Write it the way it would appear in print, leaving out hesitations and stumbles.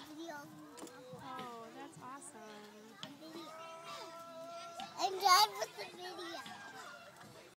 video. Oh, that's awesome. I'm done with the video.